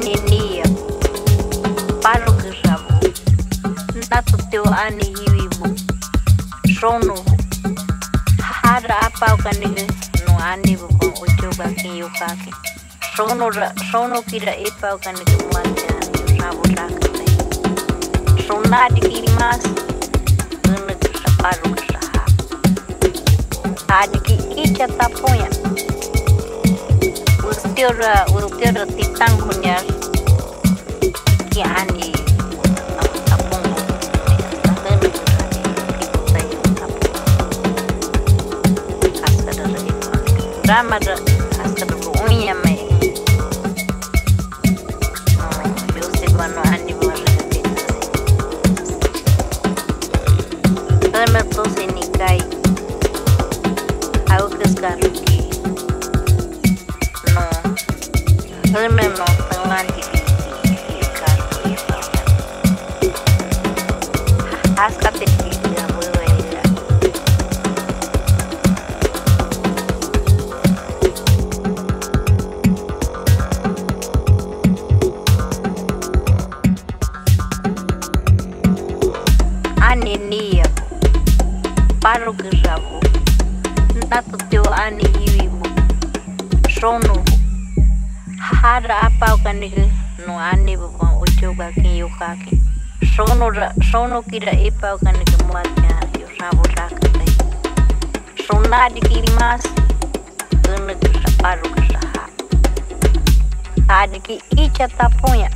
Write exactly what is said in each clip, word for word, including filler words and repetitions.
Anenia Paro Girabu Nato teu ani hiwibu Sono Hara apau kanige no ani buko ujuba ki yukaki Sono sono kira ipau kanige muatya rabu rakate Sonadi kirimas Gene kira paro giraha Adi ki icha tapoya Ultiora ultiora titang kunyar Ki ani Drama da hasta do unha me eu sei quando ani morre Drama to se nikai au kesgaru ki no Drama no tangan di kar Askate ki ya boleh Anenia Paro Girabu Nato teu ani hiwibu Sono Hara apau kanige no ani buko ujuba ki yukaki Sono sono kira ipau kanige muatya rabu rakate Sonadi kirimas Gene kira paro giraha Adi ki icha tapoya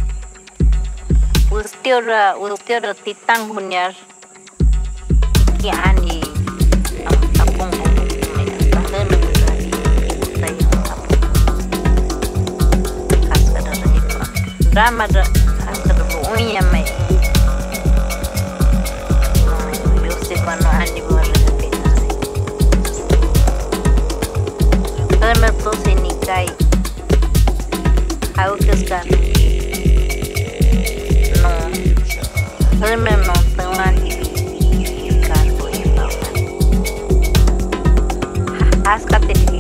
Ultiora ultiora titang kunyar Ki ani Tapung Tahene berani Saya tapung Haskada rahikwa Drama da Haskada buunya me Yusif wano ani buara kapita Tahene to se nikai Au kesgaru Hene no tangan di kar ko ipau Askate